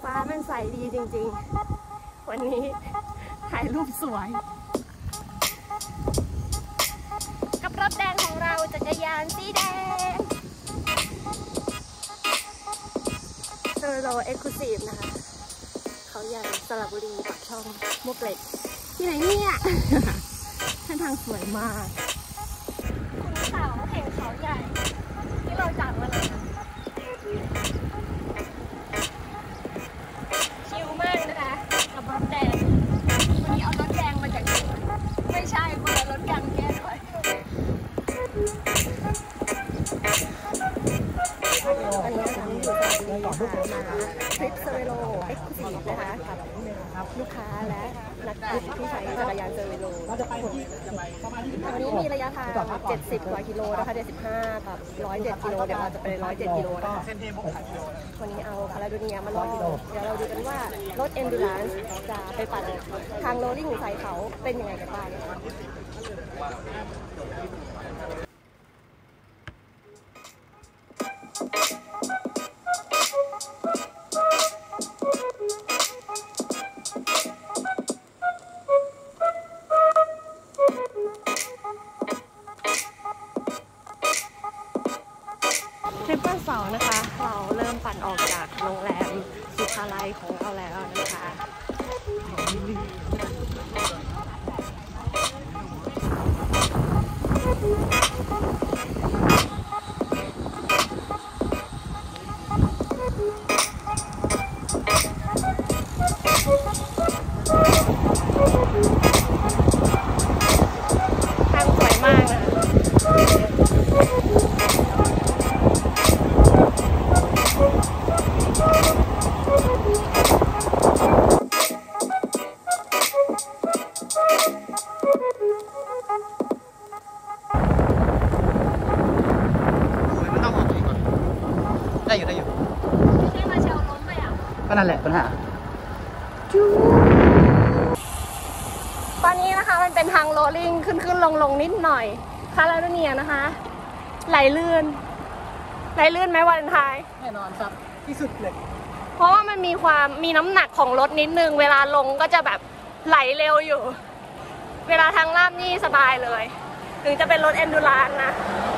ฟ้ามันใสดีจริงๆวันนี้ถ่ายรูปสวยกับรถแดงของเราจักรยานสีแดงเซอร์โรเอ็กซ์คลูซีฟนะคะเขาใหญ่สระบุรีปากช่องมวกเหล็กที่ไหนเนี่ยเส้นทางสวยมากคุณเขาแห่งเขาใหญ่ที่เราจัดมาเลยชิลมากนะคะกับรถแดงวันนี้เอารถแดงมาจากไหนไม่ใช่คนละรถกันแก้ด้วยอันนี้ร้านอยู่สระบุรีค่ะมาทริปเซอร์โรเอ็กซ์คลูซีฟนะคะกับลูกค้าและนักขับที่ใช้จักรยานเซอร์โรวันนี้มีระยะทาง70 กว่ากิโลนะคะ75 กับ107 กิโลเดี๋ยวเราจะไป107 กิโลนะคะวันนี้เอาคาราโดเนียมา100 กิโลเดี๋ยวเราดูกันว่ารถ Endurance จะไปปั่นทางโรลลิ่งใส่เขาเป็นยังไงกันบ้างทริปวันเสาร์นะคะเราเริ่มปั่นออกจากโรงแรมสุขาลัยของเราแล้วนะคะทางสวยมากนะได้อยู่ไม่ใช่มาเชลล้มเลยอ่ะก็นั่นแหละปัญหาตอนนี้นะคะมันเป็นทางโรลลิ่งขึ้นลงนิดหน่อยคาราโดเนียนะคะไหลลื่นไหมวันท้ายแน่นอนครับที่สุดเลยเพราะว่ามันมีน้ำหนักของรถนิดนึงเวลาลงก็จะแบบไหลเร็วอยู่เวลาทางลาดนี่สบายเลยถึงจะเป็นรถ Endurance นะ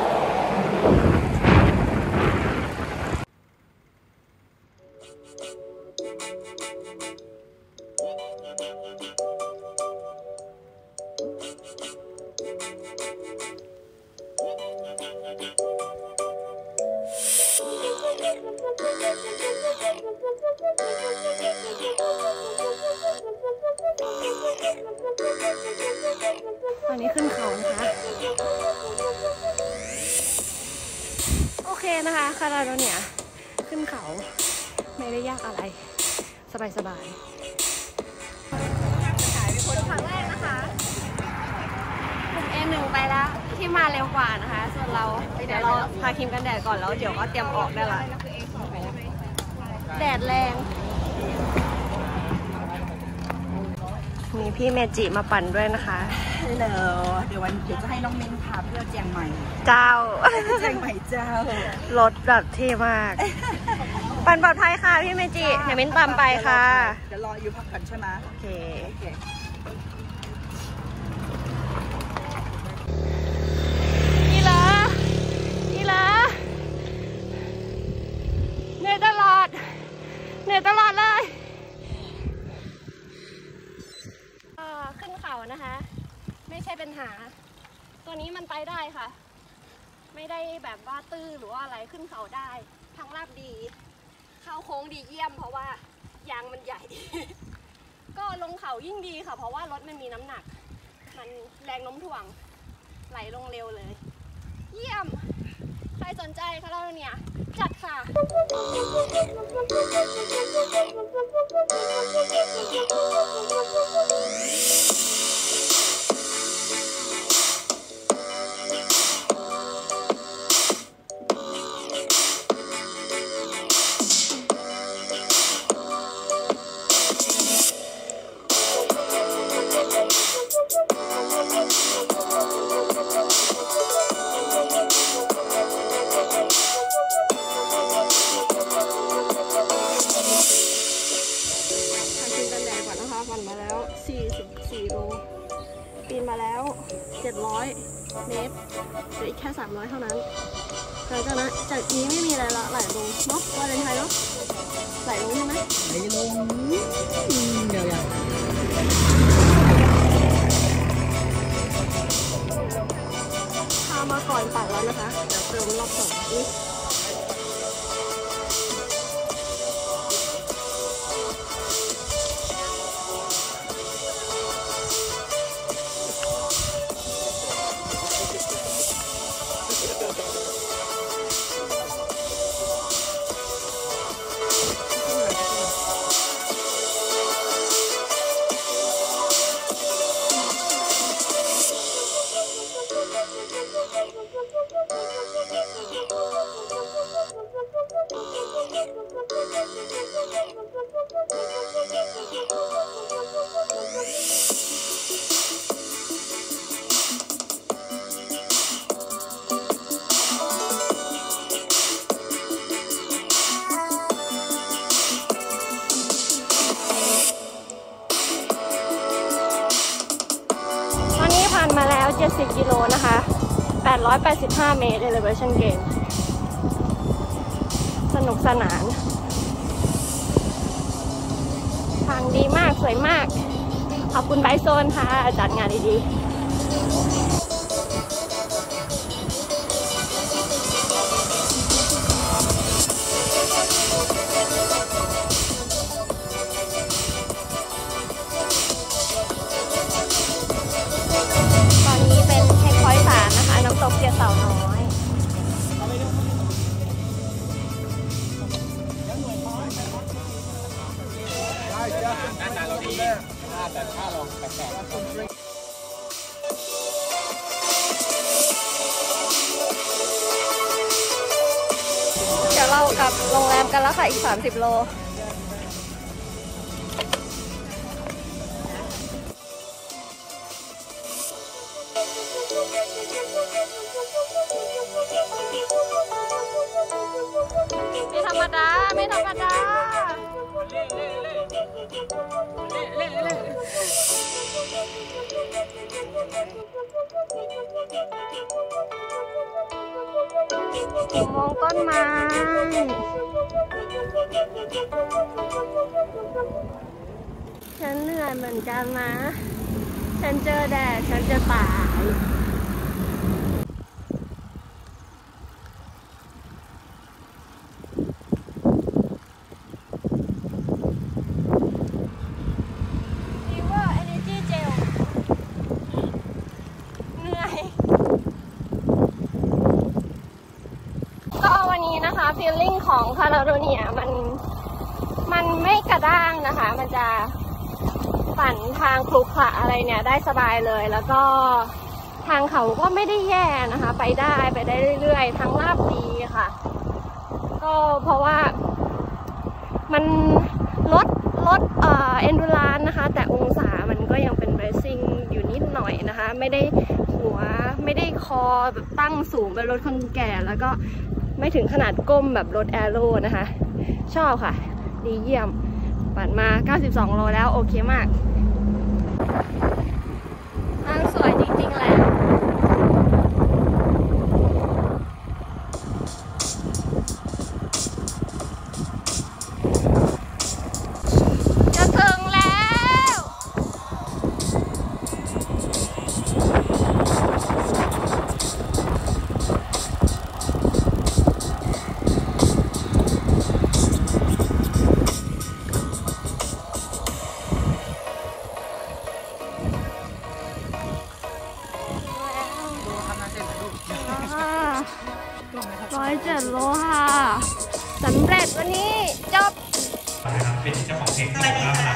ตอนนี้ขึ้นเขานะคะโอเคนะคะคาราโดเนียขึ้นเขาไม่ได้ยากอะไรสบายถ่ายเป็นคนครั้งแรกนะคะกลุ่ม A1 ไปแล้วที่มาเร็วกว่านะคะส่วนเราเดี๋ยวเราพาครีมกันแดดก่อนแล้วเดี๋ยวก็เตรียมออกได้ละแดดแรงมีพี่เมจิมาปั่นด้วยนะคะเดี๋ยวจะให้น้องเม้นพาเที่ยวเจียงใหม่เจ้าเจียงใหม่เจ้ารถแบบเท่มากปั่นปลอดภัยค่ะพี่เมจิเดี๋ยวเม้นตามไปค่ะเดี๋ยวรออยู่พักก่อนใช่ไหมโอเคนี่เหรอเหนื่อยตลอดเลยขึ้นเขานะคะไม่ใช่ปัญหาตัวนี้มันไปได้ค่ะไม่ได้แบบว่าตื้อหรือว่าอะไรขึ้นเขาได้ทางลาดดีเข้าโค้งดีเยี่ยมเพราะว่ายางมันใหญ่ ก็ลงเขายิ่งดีค่ะเพราะว่ารถมันมีน้ำหนักมันแรงโน้มถ่วงไหลลงเร็วเลยเยี่ยมใครสนใจคะเราเนี่ยจัดค่ะ 700 เมตรเหลืออีกแค่ 300 เท่านั้นหลังจากนั้นจากนี้ไม่มีอะไรละไหลลงเนาะวาเลนไทน์เนาะไหลลงใช่ไหมไหลลงเดี๋ยวพามาก่อนปักแล้วนะคะเดี๋ยวเติมรอบสองมาแล้ว70 กิโลนะคะ885 เมตร elevation gain สนุกสนานทางดีมากสวยมากขอบคุณไบโซนค่ะจัดงานดีๆน้ำตกเกียร์เต่าน้อยเดี๋ยวเรากลับโรงแรมกันแล้วค่ะอีก30 โลไม่ธรรมดามองต้นไม้ฉันเหนื่อยเหมือนกันนะฉันเจอแดดฉันจะตายฟีลลิ่งของคาราโดเนียมันไม่กระด้างนะคะมันจะปั่นทางคลุกขระอะไรเนี่ยได้สบายเลยแล้วก็ทางเขาก็ไม่ได้แย่นะคะไปได้เรื่อยๆทั้งลาบดีค่ะก็เพราะว่ามันลดเอนดูรานนะคะแต่องศามันก็ยังเป็นเรซซิ่งอยู่นิดหน่อยนะคะไม่ได้หัวไม่ได้คอแบบตั้งสูงเป็นรถคนแก่แล้วก็ไม่ถึงขนาดก้มแบบรถแอโร่นะคะชอบค่ะดีเยี่ยมปั่นมา92 โลแล้วโอเคมากทางสวยจริงๆแหละจะถึงแล้ว107 โลค่ะสำเร็จวันนี้จบนะครับเป็นเจ้าของเพลงที่เราครับ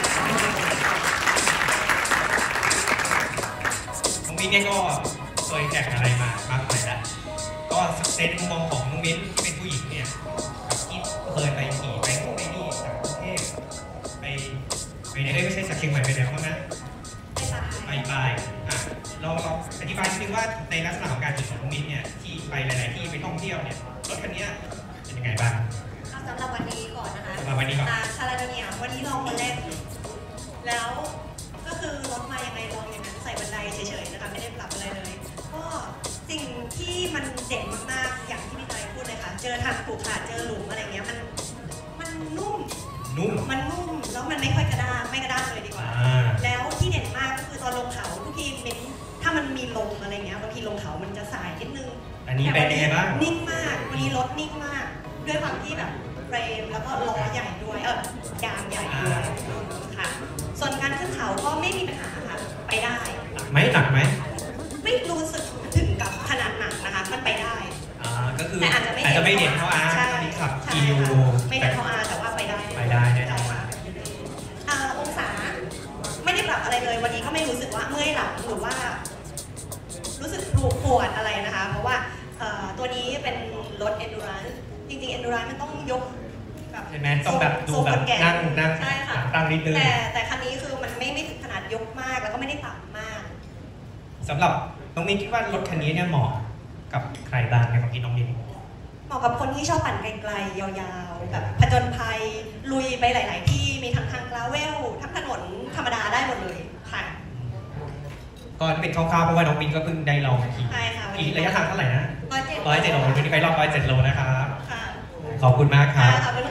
น้องมิ้นเนี่ยก็เคยแข่งอะไรมามากมายแล้วก็ในมุมมองของน้องมิ้นที่เป็นผู้หญิงเนี่ยที่เคยไปขี่ไปพวกไอ้นี่จากกรุงเทพไปเนี่ยไม่ใช่จากเชียงใหม่ไปแล้วมั้งนะไปเราอธิบายนิดนึงว่าในลักษณะของการขี่ของน้องมิ้นเนี่ยที่ไปหลายๆที่ไปท่องเที่ยวเนี่ยรถคันนี้เป็นยังไงบ้างสำหรับวันนี้ก่อนนะคะสำหรับวันนี้ก่อนคาราโดเนียวันนี้ลองมาเล่นแล้วก็คือรถมายังไงลองอย่างนั้นใส่บันไดเฉยๆนะคะไม่ได้ปรับอะไรเลยก็สิ่งที่มันเด่นมากๆอย่างที่พี่จอยพูดเลยค่ะเจอทางขรุขระเจอหลุมอะไรเงี้ยมันนุ่มแล้วมันไม่ค่อยกระด้างไม่กระด้างเลยดีกว่าแล้วที่เด่นมากก็คือตอนลงเขาทุกทีเป็นถ้ามันมีลมอะไรเงี้ยบางทีลงเขามันจะสายนิดนึงอันนี้เป็นยังไงบ้างนิ่งมากวันนี้รถนิ่งมากด้วยความที่แบบเฟรมแล้วก็ล้อใหญ่ด้วยยางใหญ่ด้วยค่ะส่วนการขึ้นเขาก็ไม่มีปัญหาค่ะไปได้หนักไหมไม่รู้สึกถึงกับขนาดหนักนะคะมันไปได้ก็คือแต่อาจจะไม่เด่นเท่าอาร์ที่ขับกิโลไม่เด่นเท่าอาร์แต่ว่าไปได้แน่นอนองศาไม่ได้ปรับอะไรเลยวันนี้ก็ไม่รู้สึกว่าเมื่อยหลังหรือว่ารู้สึกปวดอะไรนะคะเพราะว่าตัวนี้เป็นรถ endurance จริงๆ endurance มันต้องยกแบบใช่ไหมต้องแบบดูแบบนั่งใช่ค่ะตั้งนิดนึงแต่คันนี้คือมันไม่ถึงขนาดยกมากแล้วก็ไม่ได้ต่ำมากสำหรับน้องมินคิดว่ารถคันนี้เนี่ยเหมาะกับใครบ้างในความคิดน้องมินเหมาะกับคนที่ชอบปั่นไกลๆยาวๆแบบผจญภัยลุยไปหลายๆที่มีทั้งทางกราเวลทั้งถนนธรรมดาได้หมดเลยค่ะก็เป็นคร่าวๆเพราะว่าน้องมินก็เพิ่งได้ลองขี่ระยะทางเท่าไหร่นะ107 โลวันนี้ไปรอบ107 โลนะครับขอบคุณมากครับ